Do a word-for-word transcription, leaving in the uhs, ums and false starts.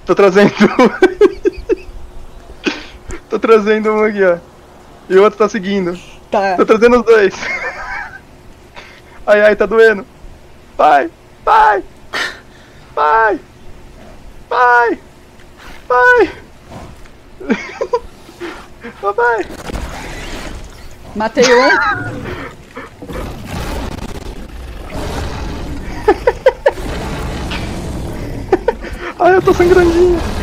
Tô trazendo. Tô trazendo um aqui, ó. E o outro tá seguindo. Tá. Tô trazendo os dois. Ai, ai, tá doendo. Vai, vai. Vai. Vai. Vai. Vai. Matei um. Ai, eu tô sangrandinho.